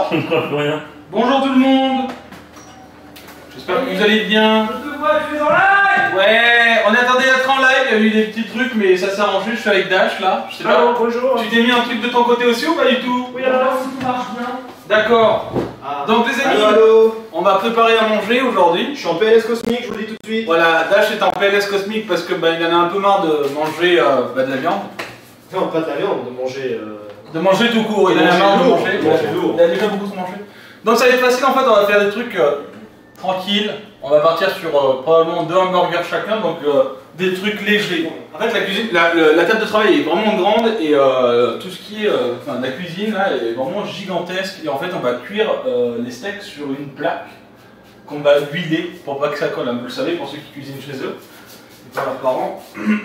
Je ne crois plus rien. Bonjour tout le monde. J'espère que vous allez bien. Je te vois, tu es en live. Ouais, on attendait d'être en live, il y a eu des petits trucs mais ça s'est arrangé, je suis avec Dash là. Je sais pas. Bonjour. Tu t'es mis un truc de ton côté aussi ou pas du tout? Oui, alors si tout marche bien. D'accord. Donc les amis, Allô. on va préparer à manger aujourd'hui. Je suis en PLS cosmique, je vous le dis tout de suite. Voilà, Dash est en PLS cosmique parce que il en a un peu marre de manger de la viande. Non, pas de la viande, de manger. De manger tout court, il en a marre de manger. lourd. Il a déjà beaucoup trop mangé. Donc ça va être facile en fait, on va faire des trucs tranquilles. On va partir sur probablement 2 hamburgers chacun, donc des trucs légers. En fait la cuisine, la table de travail est vraiment grande et tout ce qui est la cuisine là est vraiment gigantesque. Et en fait on va cuire les steaks sur une plaque qu'on va huiler pour pas que ça colle. Vous le savez pour ceux qui cuisinent chez eux et pas leurs parents.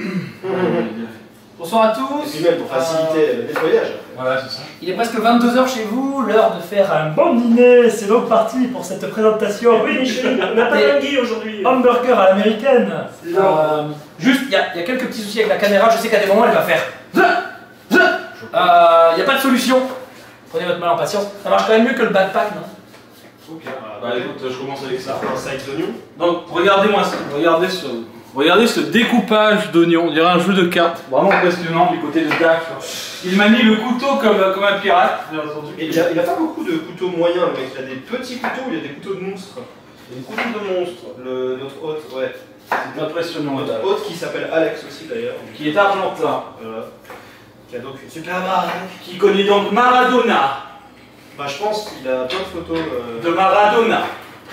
Bonsoir à Et tous. puis même pour faciliter le nettoyage. Voilà c'est ça. Il est presque 22 h chez vous, l'heure de faire un Bon dîner, c'est donc parti pour cette présentation. Oui, Michel, on n'a pas d'anguille aujourd'hui. hamburger à l'américaine. Non. Juste, il y a quelques petits soucis avec la caméra, je sais qu'à des moments elle va faire. Il n'y a pas de solution. Prenez votre mal en patience. Ça marche quand même mieux que le backpack, non? Ok, bah écoute, je commence avec ça. Un side d'oignon. Donc regardez-moi ça, regardez ce découpage d'oignons, on dirait un jeu de cartes, vraiment impressionnant du côté de Dash. Il manie le couteau comme un pirate, bien entendu. Et il a pas beaucoup de couteaux moyens, le mec. Il a des petits couteaux, il y a des couteaux de monstres. Il y a des couteaux de monstres. Notre hôte, ouais. C'est impressionnant, Notre Dash. hôte qui s'appelle Alex aussi d'ailleurs. Qui est argentin, Voilà. Qui a donc une super baraque. qui connaît donc Maradona, Bah, je pense qu'il a plein de photos de Maradona,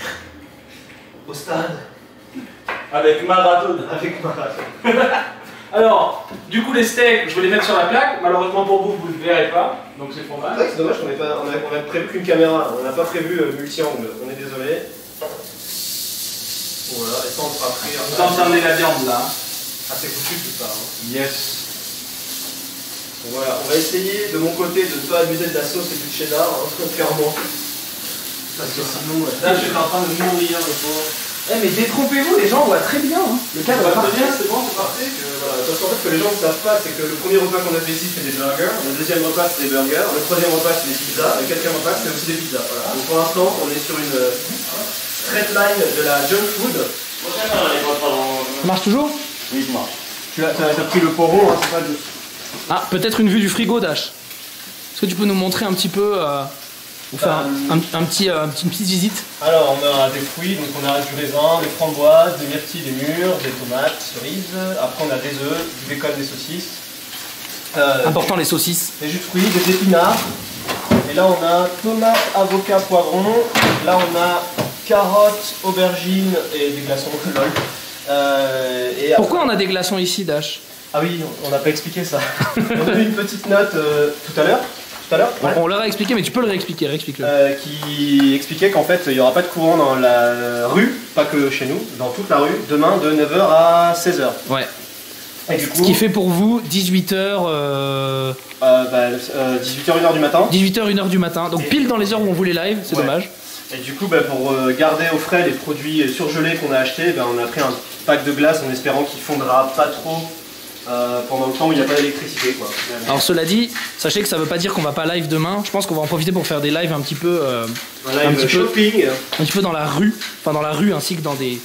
au stade. avec Maradona. Avec Maradona. Alors, du coup les steaks, je vais les mettre sur la plaque, malheureusement pour vous, vous ne le verrez pas, donc c'est trop C'est mal. vrai que c'est dommage qu'on a prévu qu'une caméra, on n'a pas prévu multi-angle, on est désolé. Voilà, et ça on fera frire. Vous entendez la viande là, hein. Ah, c'est foutu tout ça. Hein. Yes. Donc voilà, on va essayer de mon côté de ne pas abuser de la sauce et du cheddar, hein, clairement. Parce que sinon, Dash est en train de mourir, le pauvre. Eh mais détrompez-vous, les gens voient très bien. Hein. Le cadre est Bah, parfait. bien, c'est bon, c'est parfait. voilà, parce qu'en fait, ce que les gens ne savent pas, c'est que le premier repas qu'on a fait ici, c'est des burgers. Le deuxième repas, c'est des burgers. Le troisième repas, c'est des pizzas. Le quatrième repas, c'est aussi des pizzas. Voilà. Donc pour l'instant, on est sur une straight line de la junk food. Ça marche toujours? Oui, ça marche. Tu as pris le poireau, hein, c'est pas de... Ah, peut-être une vue du frigo, Dash. Est-ce que tu peux nous montrer un petit peu, ou faire une petite visite? Alors, on a des fruits, donc on a du raisin, des framboises, des myrtilles, des mûres, des tomates, cerises. Après, on a des œufs, du bacon, des saucisses. Important les saucisses. Des jus de fruits, des épinards. Et là, on a tomates, avocats, poivrons. Là, on a carottes, aubergines et des glaçons. Lol. Et Pourquoi on a des glaçons ici, Dash? Ah oui, on n'a pas expliqué ça. On a eu une petite note tout à l'heure. Ouais. On leur a expliqué, mais tu peux le réexpliquer, réexplique-le. Qui expliquait qu'en fait il n'y aura pas de courant dans la rue, pas que chez nous, dans toute la rue, demain de 9h à 16h. Ouais. Et du coup, Ce qui fait pour vous 18h, 18h, 1h du matin. 18h, 1h du matin. Donc pile dans les heures où on voulait live, c'est Ouais. dommage. Et du coup, pour garder au frais les produits surgelés qu'on a achetés, on a pris un pack de glace en espérant qu'il fondra pas trop pendant le temps où il n'y a pas d'électricité, quoi. Alors cela dit, sachez que ça veut pas dire qu'on va pas live demain. Je pense qu'on va en profiter pour faire des lives un petit peu, Un live shopping. un petit peu dans la rue, enfin dans la rue ainsi que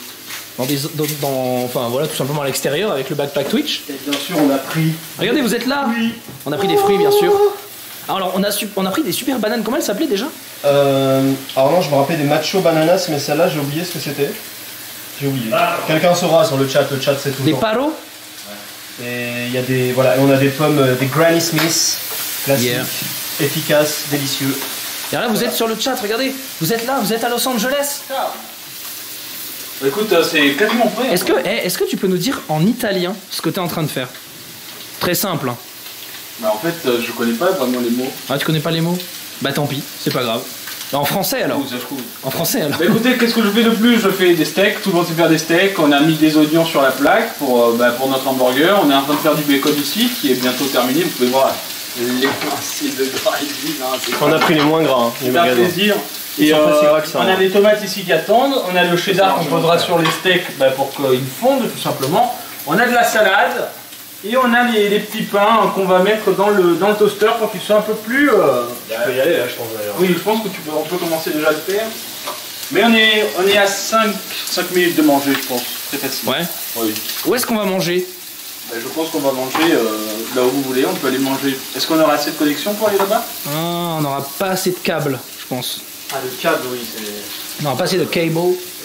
enfin voilà, tout simplement à l'extérieur avec le backpack Twitch. Et bien sûr, on a pris. Regardez, vous êtes là. On a pris des fruits, bien sûr. Alors on a pris des super bananes. Comment elles s'appelaient déjà? Alors non, je me rappelais des macho bananas, mais celle-là, j'ai oublié ce que c'était. J'ai oublié. Quelqu'un saura sur le chat c'est tout. Des paros. Et il y a des voilà, et on a des pommes, des Granny Smith, classiques, Yeah. efficaces, délicieux. Et là, vous êtes sur le chat. Regardez, vous êtes là, vous êtes à Los Angeles. Bah, écoute, c'est quasiment prêt. Est-ce que tu peux nous dire en italien ce que tu es en train de faire? Très simple. Hein. Bah, en fait, je connais pas vraiment les mots. Ah, tu connais pas les mots? Bah tant pis, c'est pas grave. En français alors. Ça, je trouve. En français alors. Bah, écoutez, qu'est-ce que je fais de plus? Je fais des steaks, tout le monde sait faire des steaks. On a mis des oignons sur la plaque pour notre hamburger. On est en train de faire du bacon ici, qui est bientôt terminé. Vous pouvez voir les principes de gras et de vin, c'est On a pris les moins gras, hein, les c'est un magasins. plaisir. Ils sont pas si gras que ça, on a hein. des tomates ici qui attendent. On a le cheddar qu'on posera sur les steaks pour qu'ils fondent tout simplement. On a de la salade. Et on a les petits pains qu'on va mettre dans le toaster pour qu'ils soient un peu plus... Tu peux y aller là, je pense d'ailleurs. Oui, je pense que on peut commencer déjà à le faire. Mais on est à 5 minutes de manger, je pense. Très facile. Ouais. Oui. Où est-ce qu'on va manger? Ben, je pense qu'on va manger là où vous voulez. On peut aller manger. Est-ce qu'on aura assez de connexion pour aller là-bas? Ah, on n'aura pas assez de câbles, je pense. Ah, le câble, oui, c'est... On n'aura pas assez de cable.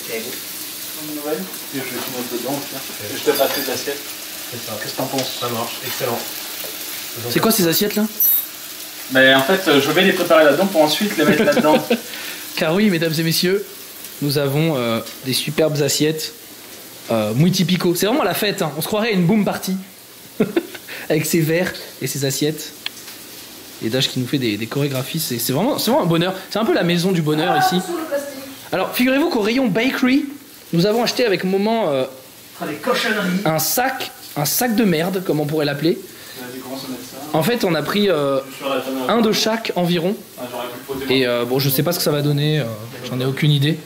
Une nouvelle. Et je vais tout mettre dedans aussi. Et je te passe les assiettes. C'est ça. Qu'est-ce que t'en penses? Ça marche, excellent. C'est quoi ces assiettes là? Ben, en fait, je vais les préparer là-dedans pour ensuite les mettre là-dedans. Car oui, mesdames et messieurs, nous avons des superbes assiettes muy typico. C'est vraiment la fête, hein. On se croirait à une boom party. Avec ses verres et ses assiettes. Et Dash qui nous fait des chorégraphies, c'est vraiment un bonheur. C'est un peu la maison du bonheur ici. Alors, figurez-vous qu'au rayon bakery, nous avons acheté avec Moment des cochonneries. un sac de merde, comme on pourrait l'appeler. Vas-y, commence à mettre ça. En fait, on a pris un de chaque environ. Ah, j'aurais pu le poser. Et bon, je sais pas ce que ça va donner, j'en ai aucune idée.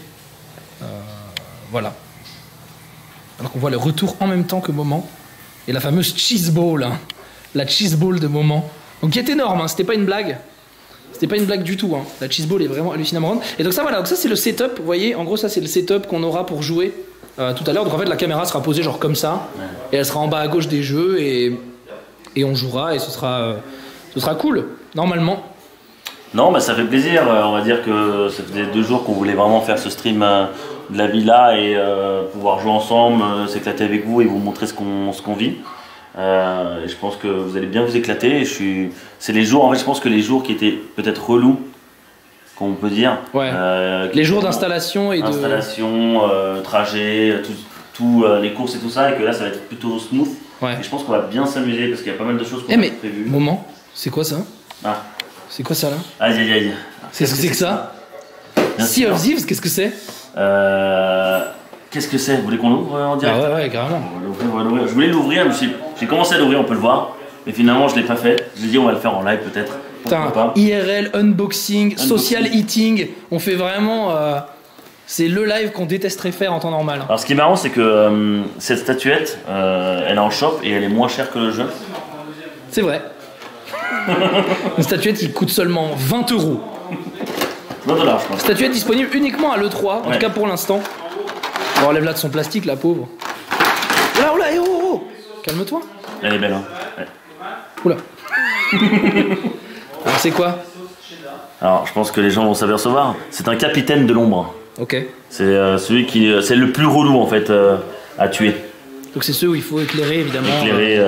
Voilà. Alors qu'on voit le retour en même temps que Moment. Et la fameuse cheese ball, hein. La cheese ball de Moment. Donc qui est énorme, hein. C'était pas une blague. C'était pas une blague du tout, hein. La cheese ball est vraiment hallucinamment grande. Et donc ça voilà, donc ça c'est le setup, vous voyez, en gros ça c'est le setup qu'on aura pour jouer tout à l'heure. Donc en fait la caméra sera posée genre comme ça, et elle sera en bas à gauche des jeux, et on jouera, et ce sera cool, normalement. Non, bah ça fait plaisir. On va dire que ça faisait 2 jours qu'on voulait vraiment faire ce stream de la villa et pouvoir jouer ensemble, s'éclater avec vous et vous montrer ce qu'on vit. Et je pense que vous allez bien vous éclater. C'est les jours, en fait, je pense que les jours qui étaient peut-être relous, qu'on peut dire. Ouais. Les jours d'installation et installation, trajet, tout les courses et tout ça, et que là ça va être plutôt smooth. Ouais. Et je pense qu'on va bien s'amuser parce qu'il y a pas mal de choses qu'on a prévues. Moment, c'est quoi ça? Ah. C'est quoi ça là? Aïe aïe aïe. Qu'est-ce que c'est que ça? Sea of Thieves, qu'est-ce que c'est? Qu'est-ce que c'est? Vous voulez qu'on l'ouvre en direct? Ah ouais, carrément. On va l'ouvrir. Je voulais l'ouvrir, j'ai commencé à l'ouvrir, on peut le voir. Mais finalement, je l'ai pas fait. Je dit on va le faire en live peut-être. Putain, IRL, unboxing, social eating. On fait vraiment... c'est le live qu'on détesterait faire en temps normal. Alors ce qui est marrant, c'est que cette statuette, elle est en shop et elle est moins chère que le jeu. C'est vrai. Une statuette qui coûte seulement 20 €. 20 $, je crois. Statuette disponible uniquement à l'E3, en tout cas pour l'instant. On relève là de son plastique, la pauvre. Oula, oh. Calme-toi. Elle est belle, hein. Ouais. Oula. Alors c'est quoi? Alors je pense que les gens vont s'apercevoir. C'est un capitaine de l'ombre. Ok. C'est celui qui, c'est le plus relou en fait à tuer. Donc c'est ceux où il faut éclairer évidemment. Éclairer.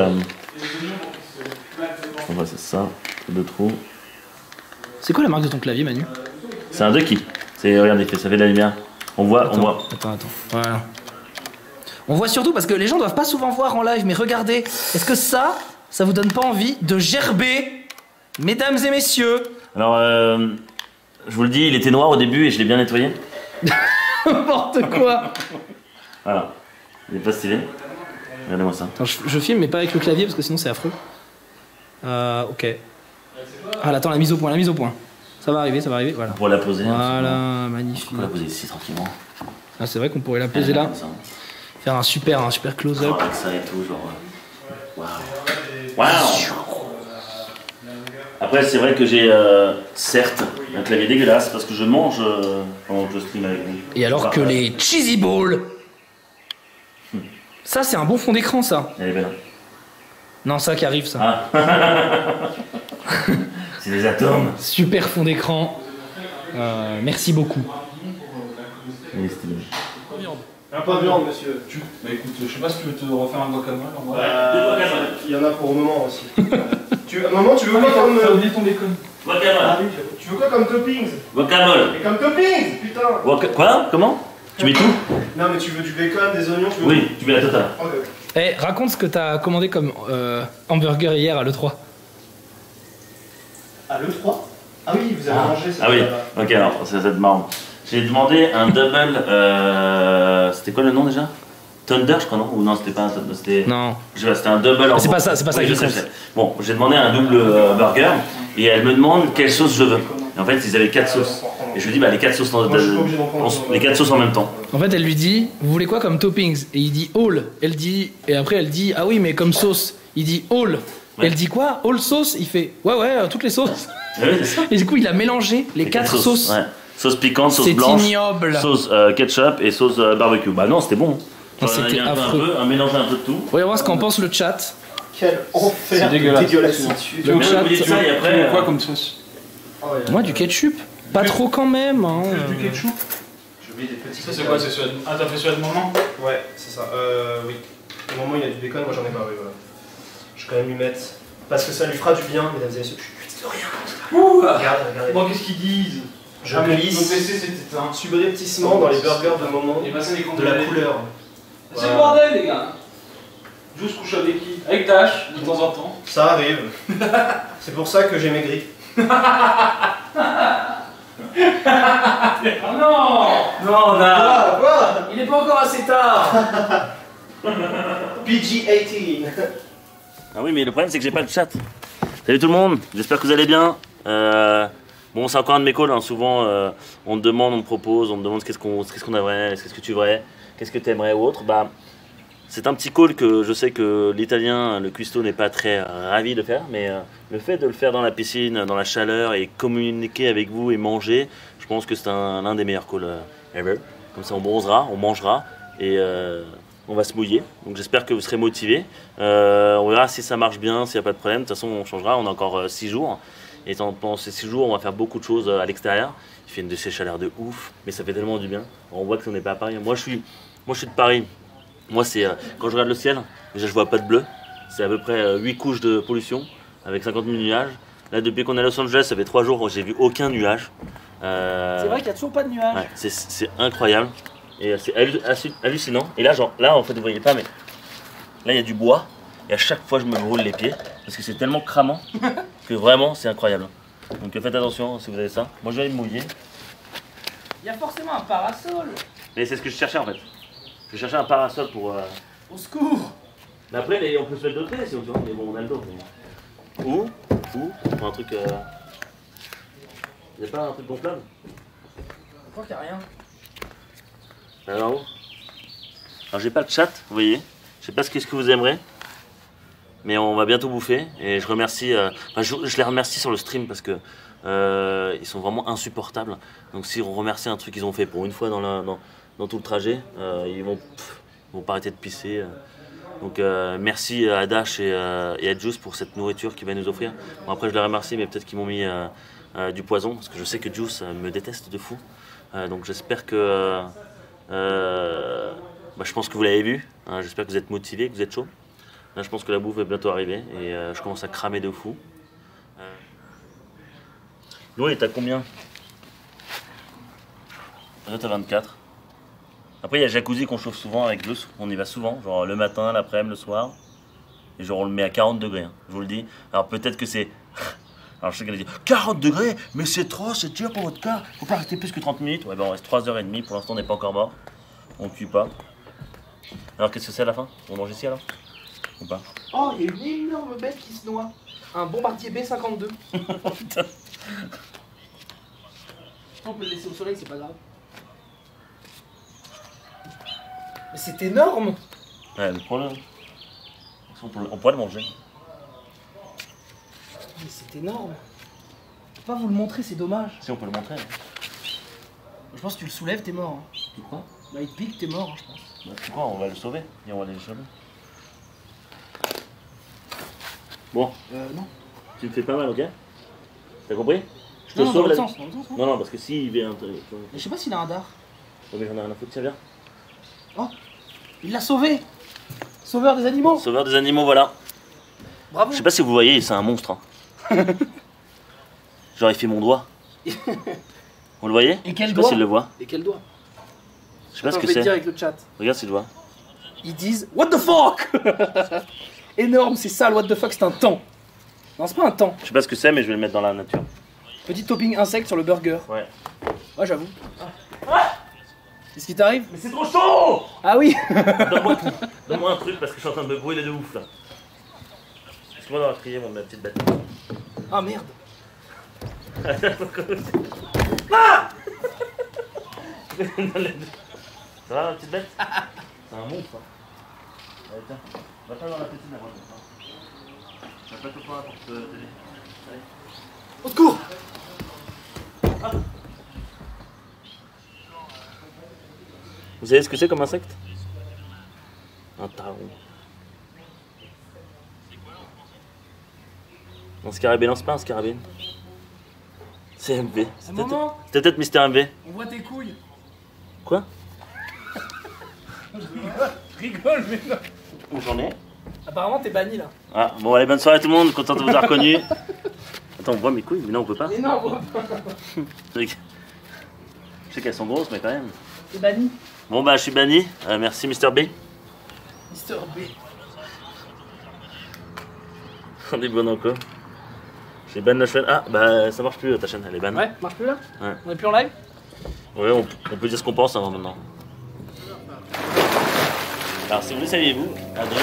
C'est ça. 2 trous. C'est quoi la marque de ton clavier, Manu? C'est un Ducky. Regardez, ça fait de la lumière. On voit. Attends. Voilà. On voit surtout parce que les gens doivent pas souvent voir en live, mais regardez, est-ce que ça vous donne pas envie de gerber, mesdames et messieurs? Alors, je vous le dis, il était noir au début et je l'ai bien nettoyé. N'importe quoi. Voilà. Il est pas stylé. Regardez-moi ça. Attends, je filme, mais pas avec le clavier parce que sinon c'est affreux. Ok. Ah, attends, la mise au point. Ça va arriver, voilà. On pourrait la poser. Voilà, magnifique. On pourrait la poser ici tranquillement. Ah, c'est vrai qu'on pourrait la poser là. Faire un super close-up. Genre avec ça et tout, genre. Waouh! Après, c'est vrai que j'ai certes un clavier dégueulasse parce que je mange pendant que je stream avec vous. Et alors que les cheesy balls. Ça, c'est un bon fond d'écran, ça. Elle est belle. Non, ça qui arrive, ça. Ah. C'est des atomes. Super fond d'écran. Merci beaucoup. Et stylé. Un peu de viande, monsieur. Bah écoute, je sais pas si tu veux te refaire un guacamole. Il y en a pour le moment aussi. Maman, tu veux quoi comme... T'as oublié ton bacon. Guacamole. Tu veux quoi comme toppings? Guacamole. Mais comme toppings, putain. Quoi? Comment? Tu mets tout? Non, mais tu veux du bacon, des oignons, tu veux... Oui, tu mets la totale. Ok. Eh, raconte ce que t'as commandé comme hamburger hier à l'E3. À l'E3? Ah oui, vous avez mangé ça. Ah oui, ok, alors, c'est marrant. J'ai demandé un double. C'était quoi le nom déjà? Thunder, je crois, non? Ou non, c'était pas un Thunder, c'était. Non. C'était un double. C'est pas ça Oui, que je sais. Bon, j'ai demandé un double burger et elle me demande quelle sauce je veux. Et en fait, ils avaient 4 sauces. Et je lui dis, bah les 4 sauces les 4 sauces en même temps. En fait, elle lui dit, vous voulez quoi comme toppings? Et il dit all. Et après, elle dit, ah oui, mais comme sauce. Il dit all. Ouais. Elle dit quoi? All sauce? Il fait ouais, toutes les sauces. Ouais, c'est ça. Et du coup, il a mélangé les 4 sauces. Ouais. Sauce piquante, sauce C'est blanche, ignoble. sauce ketchup et sauce barbecue. Bah non, c'était bon. Non, c'était affreux. Un mélange un peu de tout. Voyons voir ce qu'en pense le chat. Quel enfer de dégueulasse. dégueulassitude. Le chat, Vous dites ça et après. Quoi comme sauce? Moi, du ketchup. Pas trop quand même. Hein. Du ketchup? J'ai oublié des petits. Ça c'est quoi? C'est celui Ah, t'as fait celui de moment? Ouais, c'est ça. Oui. Au moment où il y a du bacon, moi j'en ai pas, oui, voilà. Je vais quand même lui mettre. Parce que ça lui fera du bien, mesdames et messieurs. Chut, de rien. Ouh! Regardez. Bon, qu'est-ce qu'ils disent? Je Mon glisse PC c'est éteint. subrepticement dans les burgers de moment Et bah ça les de la couleur. C'est le bordel les gars. Juste couche avec qui? Avec Dash, de temps en temps. Ça arrive. C'est pour ça que j'ai maigri. Ah non! Non, Dash. Quoi? Il est pas encore assez tard. PG-18. Ah oui, mais le problème c'est que j'ai pas le chat. Salut tout le monde, j'espère que vous allez bien. Bon, c'est encore un de mes calls, hein. Souvent on me demande, on me propose, on me demande qu'est-ce qu'on aimerait, qu'est-ce que tu voudrais, qu'est-ce que tu aimerais ou autre. Bah, c'est un petit call que je sais que l'italien, le cuistot n'est pas très ravi de faire, mais le fait de le faire dans la piscine, dans la chaleur et communiquer avec vous et manger, je pense que c'est l'un des meilleurs calls ever. Comme ça on bronzera, on mangera et on va se mouiller. Donc j'espère que vous serez motivés. On verra si ça marche bien, s'il n'y a pas de problème. De toute façon on changera, on a encore 6 jours. Et pendant ces 6 jours on va faire beaucoup de choses à l'extérieur. Il fait une de ces chaleurs de ouf, mais ça fait tellement du bien. On voit que on n'est pas à Paris. Moi je suis de Paris. Moi c'est quand je regarde le ciel, déjà je vois pas de bleu. C'est à peu près 8 couches de pollution avec 50 000 nuages. Là depuis qu'on est à Los Angeles, ça fait 3 jours où j'ai vu aucun nuage. C'est vrai qu'il y a toujours pas de nuages. Ouais, c'est incroyable. Et c'est hallucinant. Et là, en fait, vous voyez pas, mais là, il y a du bois. Et à chaque fois, je me brûle les pieds. Parce que c'est tellement cramant que vraiment, c'est incroyable. Donc faites attention si vous avez ça. Moi, je vais aller me mouiller. Il y a forcément un parasol. Mais c'est ce que je cherchais en fait. Je cherchais un parasol pour. Au secours. Mais après, on peut se mettre d'autres si on veut. Mais bon, on a le dos. Mais... Ou, on prend un truc. Il n'y a pas un truc gonflable? Je crois qu'il n'y a rien. Alors j'ai pas le chat, vous voyez. Je sais pas ce que vous aimerez. Mais on va bientôt bouffer. Et je remercie. Je les remercie sur le stream parce que ils sont vraiment insupportables. Donc si on remercie un truc qu'ils ont fait pour une fois dans tout le trajet, ils vont pas arrêter de pisser. Donc merci à Dash et à Juice pour cette nourriture qu'ils va nous offrir. Bon, après je les remercie, mais peut-être qu'ils m'ont mis du poison parce que je sais que Juice me déteste de fou. Donc j'espère que je pense que vous l'avez vu. Hein, j'espère que vous êtes motivés, que vous êtes chaud. Là je pense que la bouffe va bientôt arriver et je commence à cramer de fou. Nous il est à combien? Là t'as 24. Après il y a le jacuzzi qu'on chauffe souvent avec Juice. On y va souvent, genre le matin, l'après-midi, le soir. Et genre on le met à 40 degrés, hein, je vous le dis. Alors peut-être que c'est... Alors je sais qu'elle a dit 40 degrés, mais c'est trop, c'est dur pour votre corps. Faut pas rester plus que 30 minutes. Ouais, ben on reste 3h30. Pour l'instant, on n'est pas encore mort. On cuit pas. Alors qu'est-ce que c'est à la fin? On mange ici alors? Ou pas? Oh, il y a une énorme bête qui se noie. Un bombardier B-52. Putain. On peut le laisser au soleil, c'est pas grave. Mais c'est énorme. Ouais, le problème. On pourrait le manger. Mais c'est énorme. Je peux pas vous le montrer, c'est dommage. Si on peut le montrer. Hein. Je pense que tu le soulèves, t'es mort. Hein. Tu crois? Bah il te pique, t'es mort, hein, je pense. Bah, tu crois? On va le sauver. Et on va aller le sauver. Bon. Non. Tu me fais pas mal, ok? T'as compris? Je te Non, sauve dans la... le sens, dans le sens. Hein. Non, parce que s'il vient... Mais je sais pas s'il a un dard. Oh, mais j'en ai rien à foutre, tiens, viens. Oh, il l'a sauvé. Sauveur des animaux. Sauveur des animaux, voilà. Bravo. Je sais pas si vous voyez, c'est un monstre. Hein. Genre, il fait mon doigt. Vous le voyez? Et Je quel sais pas doigt? s'il le voit. Et quel doigt? Je sais pas ce que je vais te dire c'est. avec le chat. Regarde s'il le voit. Ils disent What the fuck. Énorme, c'est ça le what the fuck, c'est un temps. Non, c'est pas un temps. Je sais pas ce que c'est, mais je vais le mettre dans la nature. Petit topping insecte sur le burger. Ouais. Ouais, j'avoue. Qu'est-ce qui t'arrive? Mais c'est trop chaud! Ah oui. Donne-moi un truc parce que je suis en train de me brûler de ouf là. Excuse-moi d'avoir crié, ma petite bête. Ah merde. Ah. Ça va, ma petite bête? C'est un monstre. Hein. Allez, tiens. Va pas dans la petite, la Pas tout le temps là pour te t'aider. Allez. Au secours! Vous savez ce que c'est comme insecte? Un taron. Un scarabée, non c'est pas un scarabée. C'est MV. Un moment, C'était peut-être Mister MV. on voit tes couilles. Quoi? Je rigole, mais non. Où j'en ai? Apparemment, t'es banni là. Ah, bon allez, bonne soirée tout le monde, content de vous avoir reconnu. Attends, on voit mes couilles, mais non on peut pas. Mais non, on voit pas. Je sais qu'elles sont grosses, mais quand même. T'es banni. Bon bah je suis banni, merci Mister B. Mister B. On est bon encore. J'ai ban la chaîne. Ah bah ça marche plus ta chaîne, elle est ban. Ouais, marche plus là? Ouais. On est plus en live? Ouais, on peut dire ce qu'on pense avant maintenant. Alors si vous le saviez-vous, Adrien,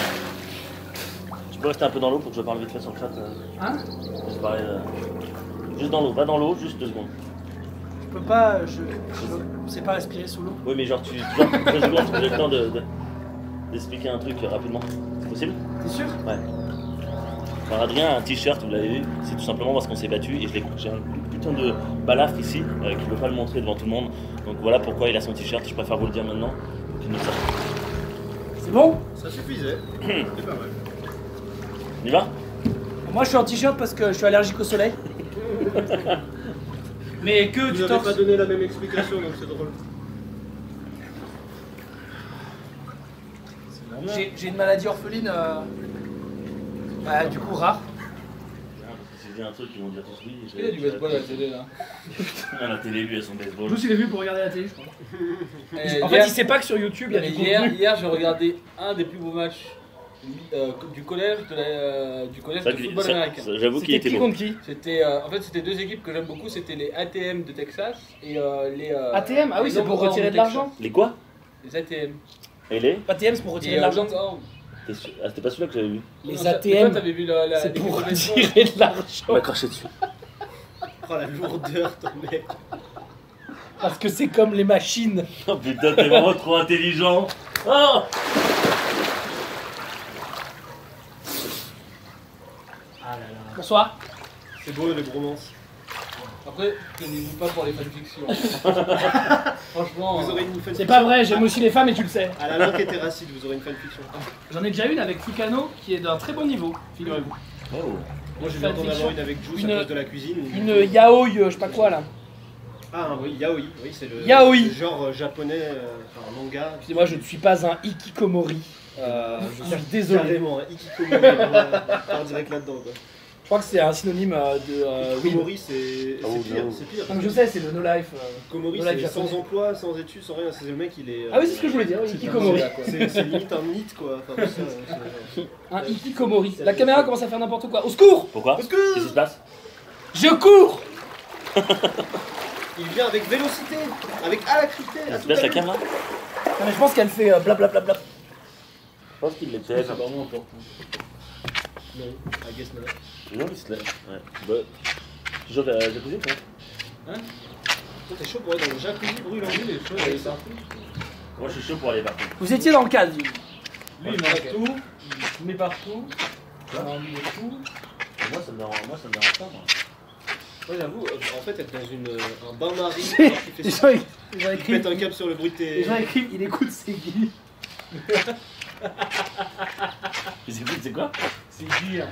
tu peux rester un peu dans l'eau pour que je parle vite fait sur le chat. Hein? Juste parler, juste dans l'eau, va dans l'eau, juste 2 secondes. Je peux pas, je sais pas respirer sous l'eau. Oui mais genre 2 secondes, parce que j'ai le temps d'expliquer un truc rapidement. C'est possible? T'es sûr? Ouais. Alors Adrien a un t-shirt, vous l'avez vu, c'est tout simplement parce qu'on s'est battu et j'ai un putain de balafre ici qui ne veut pas le montrer devant tout le monde. Donc voilà pourquoi il a son t-shirt, je préfère vous le dire maintenant. Qu'il ne le sache. C'est bon? Ça suffisait. C'est pas mal. On y va? Moi je suis en t-shirt parce que je suis allergique au soleil. Mais que Vous du n'avez torse. pas donné la même explication donc c'est drôle. J'ai une maladie orpheline, bah, du coup rare. Parce que si je dis un truc, ils vont dire tous oui. Il y a du baseball à la télé là. À la télé, lui, à son baseball. Tous il est vu pour regarder la télé, je crois. En fait, Hier, il sait pas que sur YouTube il y a du contenu. hier j'ai regardé un des plus beaux matchs du collège du collège Ça, de football américain. j'avoue qu'il C'était était qui bon. contre qui? C'était en fait c'était 2 équipes que j'aime beaucoup, c'était les ATM de Texas et les ATM? Ah oui, les c'est pour Longhorns retirer de Texas. l'argent. Les quoi? Les ATM. Et les? ATM, c'est pour retirer Et de l'argent. Longhorns. T'es sûr? Ah, c'était pas celui-là que j'avais vu. Les Toi, ATM, t'avais vu c'est l'équipe pour de baseball. retirer de On l'argent. m'a craché dessus. Oh la lourdeur ton mec. Parce que c'est comme les machines. Oh putain, t'es vraiment trop intelligent. Oh! Bonsoir. C'est beau les bromances. Après, tenez-vous pas pour les fanfictions. Franchement, Vous aurez une fanfiction. C'est pas vrai, j'aime aussi les femmes et tu le sais. À la langue hétéracide, vous aurez une fanfiction. J'en ai déjà une avec Fukano qui est d'un très bon niveau, figurez-vous. Oh. Moi je viens d'en avoir une avec Juice Une- à cause de la cuisine. Une yaoi, je sais pas quoi là. Ah oui, yaoi, oui c'est le Yaoi. le genre japonais, enfin manga. Excusez-moi, je ne suis pas un hikikomori. Je suis désolé. Carrément, un ikikomori, on part direct là-dedans quoi. Je crois que c'est un synonyme de oui. Komori c'est Oh, pire, no. c'est pire. Donc je sais, c'est le no life. Komori no life c'est japonais. sans emploi, sans études, sans rien, c'est le mec il est... Ah oui, c'est ce que je voulais dire, oui, hikikomori. C'est limite un mythe quoi. Enfin, tout ça, c'est- Un hikikomori. La caméra commence à faire n'importe quoi. Au secours! Pourquoi? Qu'est-ce qui se passe? Je cours! Il vient avec vélocité, avec alacrité. à Tu toute baisses la allure. cam là? Non mais je pense qu'elle fait blablabla. Je pense qu'il l'était. c'est vraiment important. Non, I guess not. Non, il se lève. Ouais. Bah. Tu joues à la jacuzzi toi? Toi t'es chaud pour aller dans le jacuzzi brûlant. Lui, les choses, elle est partout. Moi je suis chaud pour aller partout. Vous étiez dans le cadre. Lui, il mange tout, il met partout. Il a envie de tout. Moi ça me dérange pas moi. Moi j'avoue, en fait être dans un bain-marie Les alors qu'il fait gens, les gens il écrivent. pète un câble sur le bruit de tes... Les gens écrivent, il écoute ses guilles. C'est quoi? C'est dire.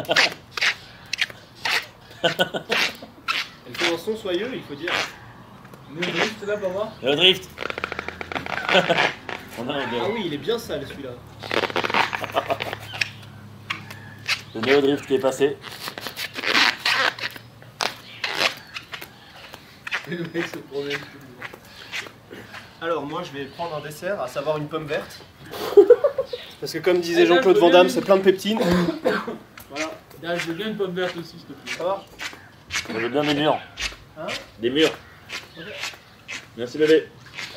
Elle fait un son soyeux, il faut dire. Mais juste là pour moi. Le drift. On a un Ah oui, il est bien sale celui-là. le Neo Drift qui est passé. Et le mec se promène. Alors moi je vais prendre un dessert, à savoir une pomme verte. Parce que comme disait Eh ben, Jean-Claude je veux Van Damme, bien c'est plein de peptine. Voilà. Là, je veux bien une pomme verte aussi, s'il te plaît. Ça va? On veut bien des murs. Hein? Des murs. Merci bébé.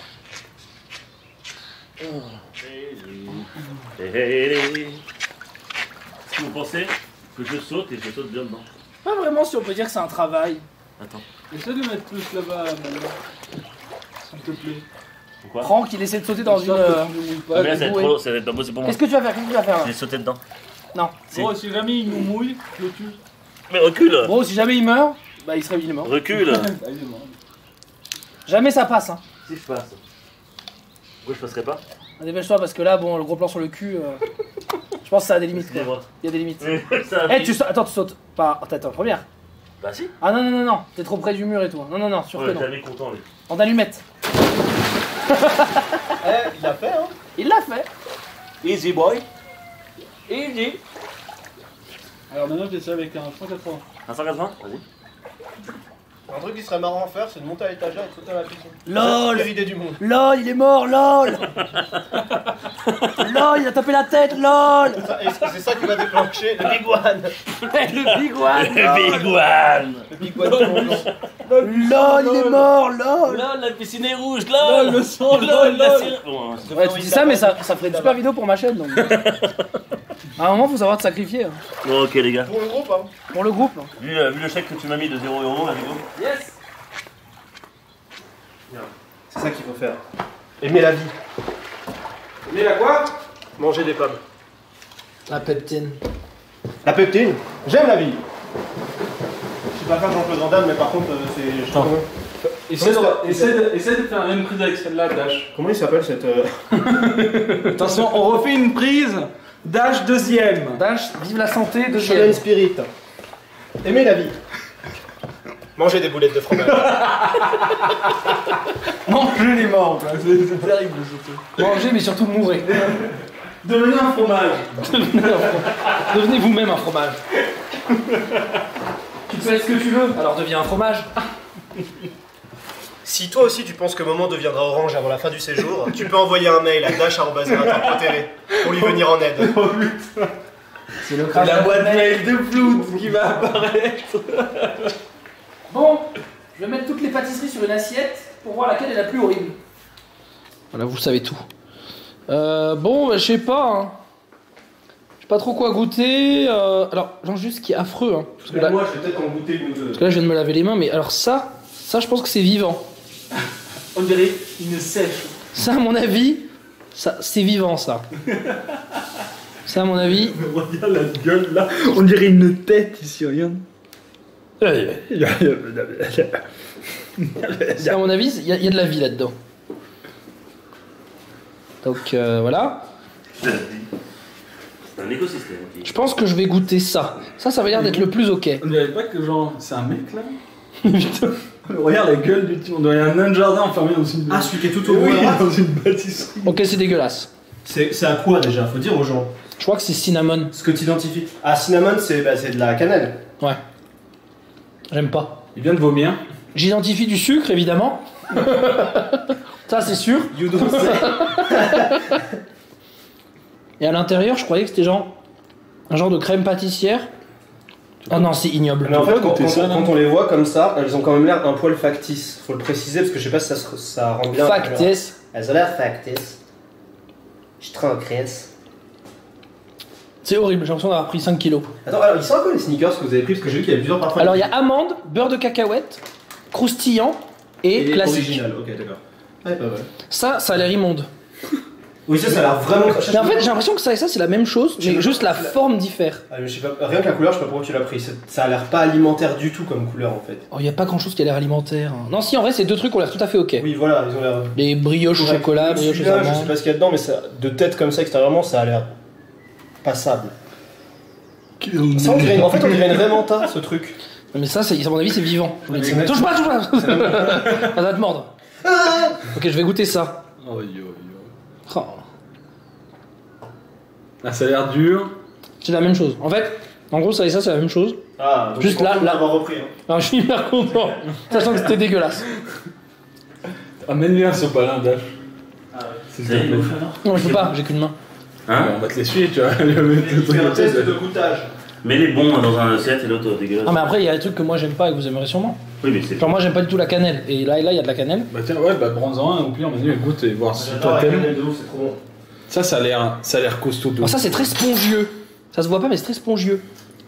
Est-ce que vous pensez que je saute et je saute bien dedans? Pas vraiment si on peut dire que c'est un travail. Attends. Essaie de mettre plus là-bas, Manon. S'il te plaît. Pourquoi? Franck, il essaie de sauter dans une. Histoire que tu ne mouilles Ah, pas. mais là ça va être bouée. trop, ça va être pas possible pour moi. Qu'est-ce que tu vas faire? Qu'est-ce que tu vas faire Je là? vais sauter dedans. Non. Bon, si jamais il nous mouille, je le tue. Mais recule. Bon, si jamais il meurt, bah il serait mort. Recule. Jamais ça passe, hein. Si je passe. Pourquoi je passerai pas? Dépêche-toi parce que là, bon, le gros plan sur le cul, je pense que ça a des limites. Quoi. Il y a des limites. Eh, attends, tu sautes. Pas. T'es en première. Bah si. Ah non, t'es trop près du mur et tout. Non, sûr que non. Jamais content, lui. En allumette. Il l'a fait, hein. Il l'a fait. Easy boy. Easy. Alors maintenant, j'essaie avec un 180. Un 180? Vas-y. Un truc qui serait marrant à faire, c'est de monter à l'étagère et de sauter à la piscine. LOL. C'est l'idée du monde. LOL, il est mort, LOL. LOL, il a tapé la tête, LOL. C'est ça qui va déclencher le Big One. Le Big One. Le Big One. Le Big One. LOL, il est mort, LOL. LOL, la piscine est rouge, LOL. Le sang, LOL, la sirène. Bon, Ouais, tu dis ça, mais ça ferait une super vidéo pour ma chaîne. Donc. À un moment, faut savoir te sacrifier. Hein. bon, ok, les gars. Pour le groupe, hein. Pour le groupe. Hein. Vu le chèque que tu m'as mis de 0 €, là, Rigo. Yes. C'est ça qu'il faut faire. Aimer la vie. Aimer la quoi? Manger des pommes. La peptine. La peptine. J'aime la vie. Je sais pas faire Jean-Claude Van Damme, mais par contre, c'est. Essaie de faire la même prise avec celle-là, Dash. Comment il s'appelle cette. Attention, on refait une prise. Dash deuxième. Dash, vive la santé, Shonen deuxième. Spirit. Aimer la vie. Manger des boulettes de fromage. Manger les morts, quoi. C'est terrible surtout. Mangez, mais surtout mourrez. Devenez un fromage. Devenez vous-même un fromage. Tu fais ce que tu veux, alors deviens un fromage. Si toi aussi tu penses que Moment deviendra orange avant la fin du séjour, tu peux envoyer un mail à dash@zerator.tv pour lui venir en aide. C'est le C'est la boîte mail de Flout qui va apparaître. Bon, je vais mettre toutes les pâtisseries sur une assiette pour voir laquelle est la plus horrible. Voilà, vous savez tout. Bon, bah, je sais pas. Hein. Je sais pas trop quoi goûter. Alors, genre juste ce qui est affreux. Hein, parce que là, Moi, je vais peut-être en goûter une ou deux. parce que là, je viens de me laver les mains, mais alors ça, je pense que c'est vivant. On dirait une sèche. Ça, à mon avis, ça, c'est vivant, ça. Ça, à mon avis. Regarde la gueule là. On dirait une tête ici, regarde. Ça, à mon avis, il y a de la vie là-dedans. Donc, voilà. C'est un écosystème. Ok. Je pense que je vais goûter ça. Ça va l'air d'être le plus ok. On dirait pas que genre. C'est un mec là. Putain. Regarde la gueule du type. On dirait un nain de jardin enfermé dans une. Ah, celui qui est tout au oui, bout. dans une bâtisserie. Ok, c'est dégueulasse. C'est à quoi déjà? Faut dire aux gens. Je crois que c'est cinnamon. Ce que tu identifies. Ah, cinnamon, c'est de la cannelle. Ouais. J'aime pas. Il vient de vomir. J'identifie du sucre, évidemment. Ça, c'est sûr. You don't say. Et à l'intérieur, je croyais que c'était genre un genre de crème pâtissière. Ah non, c'est ignoble. Mais en fait, goûter ça, quand on les voit comme ça, elles ont quand même l'air un poil factice. Faut le préciser parce que je sais pas si ça rend bien. Factice. Elles ont l'air factice. Je suis très en crèce. C'est horrible, j'ai l'impression d'avoir pris 5 kilos. Attends, alors ils sont à quoi les sneakers que vous avez pris? Parce que j'ai vu qu'il y avait plusieurs parfums. Alors il y a amande, beurre de cacahuète, croustillant et classique. Original, ok, d'accord. Ouais, pas mal. Ça a l'air immonde. Oui, ça a l'air vraiment. Mais en fait, j'ai l'impression que ça et ça, c'est la même chose, mais juste la forme diffère. Ah, mais je sais pas, rien que la couleur, je sais pas pourquoi tu l'as pris. Ça a l'air pas alimentaire du tout comme couleur en fait. Oh, il n'y a pas grand chose qui a l'air alimentaire. Non, si, en vrai, ces deux trucs ont l'air tout à fait ok. Oui, voilà, ils ont l'air. Les brioches au corrects. chocolat, brioches aux Celui-là, je sais amandes. pas ce qu'il y a dedans, mais de tête comme ça extérieurement, ça a l'air passable. Ça, on dirait, en fait, on dirait une vraie menta, ce truc. Mais ça, à mon avis, c'est vivant. Mais Touche pas, touche pas. Ça va te mordre. Ok, je vais goûter ça. Oh, yo. Oh. Là, ça a l'air dur. C'est la même chose. En fait, en gros, ça et ça, c'est la même chose. Ah, donc Juste je suis content là. d'avoir repris. Hein. Alors, je suis hyper content, sachant que c'était dégueulasse. Amène-lui un sopalin, Dash. S'il te C'est plaît. Non, je peux pas, j'ai qu'une main. Hein? On va te l'essuyer, tu vois. Lui mettre le truc Fais un comme ça, test ça- de goûtage. Mais les bons dans un assiette et l'autre dégueulasse. Ah, mais après, il y a des trucs que moi j'aime pas et que vous aimerez sûrement. Oui, mais c'est. Genre, moi j'aime pas du tout la cannelle. Et là, il y a de la cannelle. Bah tiens, ouais, bah prends-en un, au pire, vas-y, goûte et voir si J'adore toi la t'aimes. cannelle de ouf, c'est trop bon. Ça a l'air costaud de Alors, ça, c'est très spongieux. Ça se voit pas, mais c'est très spongieux.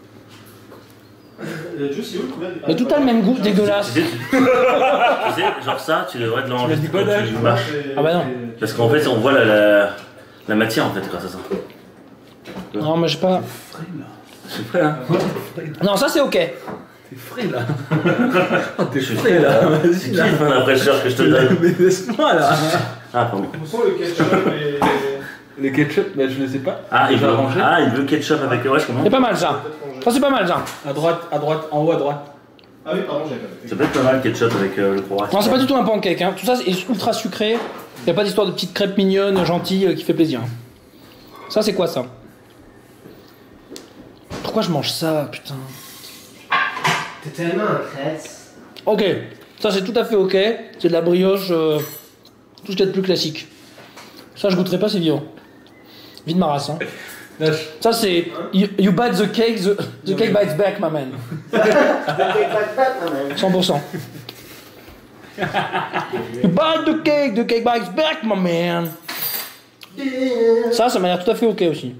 Juste, où le couvert Mais tout a le même goût, dégueulasse. Tu sais, genre ça, tu devrais te l'enlever dit quand pas d'âge, tu marches. Ah bah non. Parce qu'en fait, on voit la matière en fait grâce à ça. Non, mais j'ai pas. C'est frais là. Non, ça c'est ok. T'es frais là. Oh, t'es frais là. Vas-y là. Kiffe la fraîcheur que je te donne. Mais laisse-moi là. Ah, pardon. Où sont le ketchup et... Les ketchup, bah, je les sais pas. Ah, il Déjà veut, rangés. il veut ketchup avec. Ouais, je comprends. C'est pas mal ça. Ça c'est pas mal ça. À droite, en haut à droite. Ah oui, pardon, j'avais pas fait. Ça peut être pas mal ketchup avec le croissant. Non, c'est pas du tout un pancake. Hein. Tout ça c'est ultra sucré. Y a pas d'histoire de petite crêpe mignonne, gentille, qui fait plaisir. Ça c'est quoi ça? Pourquoi je mange ça, putain? T'es tellement un cresse. Ok, ça c'est tout à fait ok. C'est de la brioche, tout ce qu'il y a de plus classique. Ça je goûterai pas, c'est vivant. Vide ma race. Hein. Lâche. Ça c'est you bite the cake, the cake bites back, my man. 100%. You bite the cake bites back, my man. Ça m'a l'air tout à fait ok aussi.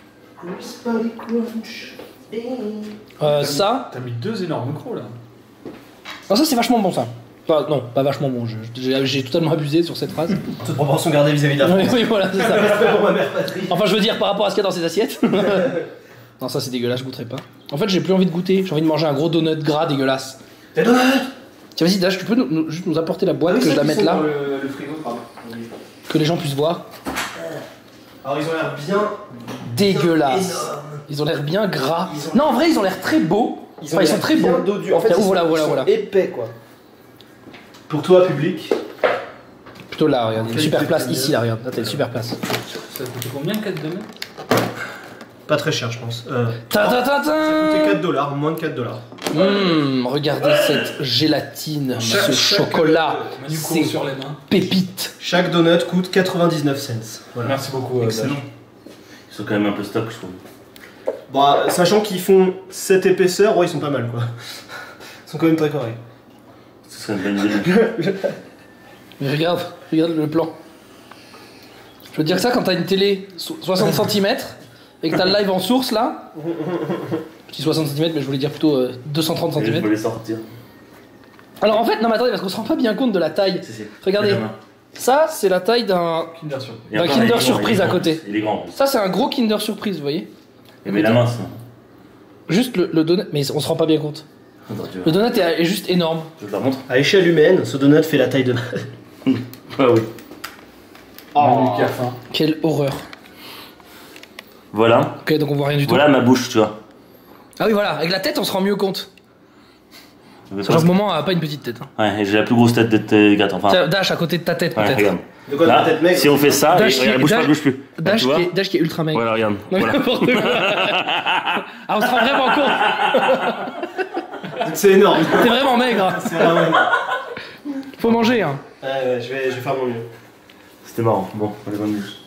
Ça. T'as mis 2 énormes micros là. Ah, ça c'est vachement bon ça. Enfin, non, pas vachement bon. J'ai totalement abusé sur cette phrase. Toute proportion gardée vis-à-vis de la France. Oui, voilà, c'est ça. Respect pour ma mère patrie. Enfin, je veux dire par rapport à ce qu'il y a dans ces assiettes. Non, ça c'est dégueulasse, je goûterai pas. En fait, j'ai plus envie de goûter. J'ai envie de manger un gros donut gras dégueulasse. T'es donuts. Tiens, vas-y, Dash, tu peux juste nous apporter la boîte que je la mette là, Le frigo, pardon. que les gens puissent voir. Alors, ils ont l'air bien... Dégueulasse. Énorme. Ils ont l'air bien gras. Non, en vrai, ils ont l'air très beaux. Enfin, ils sont très beaux. En fait, Tiens, ils voilà, sont, voilà, ils sont voilà. épais quoi. Pour toi, public. Plutôt là, regarde, il y a une Quel super truc place de ici, là, regarde. Là, t'as une super place. Ça coûte combien 4 donuts? Pas très cher, je pense. Ta ta ta Ça coûtait ta. $4, moins de $4. Regardez cette gélatine, ce chocolat, Manuco ces sur les mains. pépites. Chaque donut coûte 99 cents. Voilà. Merci beaucoup. Excellent. Ils sont quand même un peu stock, je trouve. Bon, sachant qu'ils font cette épaisseur, ouais, ils sont pas mal quoi. Ils sont quand même très corrects. Ce serait une bonne idée. Mais regarde le plan. Je veux dire que ça, quand t'as une télé 60 cm et que t'as le live en source là, je dis 60 cm, mais je voulais dire plutôt 230 Je cm. peux les sortir. Alors en fait, non mais attendez, parce qu'on se rend pas bien compte de la taille. Si, si. Regardez, Benjamin. ça c'est la taille d'un. Kinder Surprise. Et Un encore, Kinder il est grand, Surprise il est à grand. côté. Il est grand en plus. Ça c'est un gros Kinder Surprise, vous voyez. Mais la mince, non. Juste le donut, mais on se rend pas bien compte. Attends, tu Le vois. donut est juste énorme. Je te la montre. À échelle humaine, ce donut fait la taille de. Ah oui. Manu qui a faim. Quelle horreur. Voilà. Ok, donc on voit rien du tout. Voilà ma bouche, tu vois. Ah oui, voilà, avec la tête on se rend mieux compte. Mais Genre, ce moment a pas une petite tête. Hein. Ouais, et j'ai la plus grosse tête de tes gâtes. Enfin, Tiens, Dash à côté de ta tête ouais, peut-être. regarde. De quoi Là, ta tête mec? si on fait ça, Dash et, qui- regarde, bouge pas, Dash- bouge plus. Dash, tu vois Dash qui est ultra maigre. Voilà, regarde. Non, mais Voilà. n'importe quoi. Ah, on se rend vraiment compte. C'est énorme. T'es vraiment maigre. C'est vraiment énorme. Faut manger, hein. Ouais, je vais faire mon mieux. C'était marrant. Bon, allez, bonne nuit.